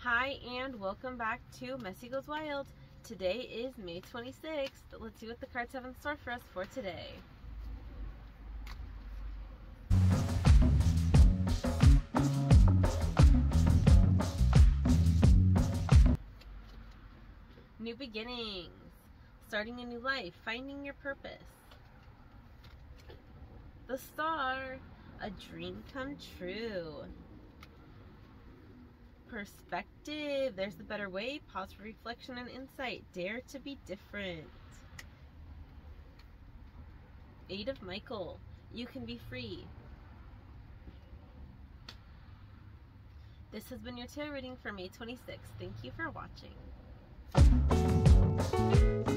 Hi and welcome back to Messie Goes Wild. Today is May 26th. Let's see what the cards have in store for us for today. New beginnings, starting a new life, finding your purpose. The Star, a dream come true. Perspective, there's the better way, pause for reflection and insight, dare to be different. Eight of Michael, you can be free. This has been your tarot reading for May 26th. Thank you for watching.